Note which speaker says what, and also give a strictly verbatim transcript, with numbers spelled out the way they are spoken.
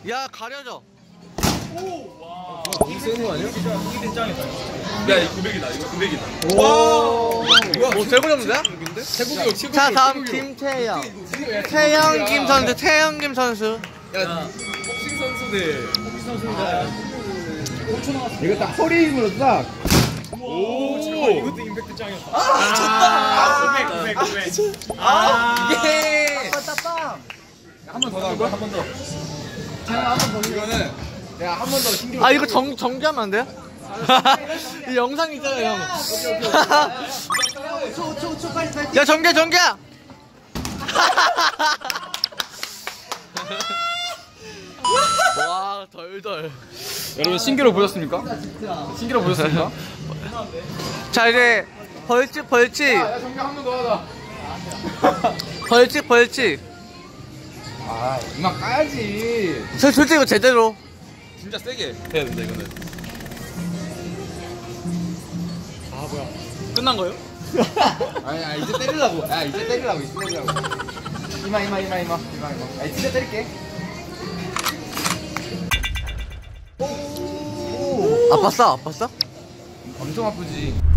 Speaker 1: 야 가려져.
Speaker 2: 너무 세는 거 아니야?
Speaker 3: 이게 짱이다.
Speaker 2: 야 이거 구백이다 이거 구백이다.
Speaker 1: 오. 뭐 제구점인데?
Speaker 2: 태국이 최고.
Speaker 1: 자 다음 김태영. 태영 김 선수. 태영 김 선수.
Speaker 2: 야 복싱 선수 대
Speaker 3: 복싱 선수입니다.
Speaker 4: 이거 딱 허리 힘으로 딱.
Speaker 3: 오, 잠깐만, 이것도 임팩트 짱이었다.
Speaker 1: 아 졌다.
Speaker 3: 구백, 구백, 구백.
Speaker 1: 아
Speaker 3: 예.
Speaker 4: 한 번 더 나올 거야? 한 번 더. 제가 한 번 더. 이거는 내가 한 번 더 신경.
Speaker 1: 아 이거 정 정지하면 안 돼요? 이 영상 있잖아요 형. 야 정계 정계. 와 덜덜.
Speaker 4: 여러분 신기로 보셨습니까? 신기로 보셨습니까?
Speaker 1: 자 이제 벌칙 벌칙
Speaker 4: 야 정경 한 번 더 하자.
Speaker 1: 벌칙 벌칙.
Speaker 4: 아 이만 까야지.
Speaker 1: 저 솔직히 이거 제대로.
Speaker 2: 진짜 세게 해야 된다 이거는.
Speaker 3: 아, 뭐야.
Speaker 1: 끝난 거요?
Speaker 4: 아니 아 이제 때리려고. 야 이제 때리려고 이제 때리려고. 이마 이마 이마 이마 이마 이마. 아 진짜 때릴게.
Speaker 1: 아팠어 아팠어?
Speaker 4: 엄청 아프지.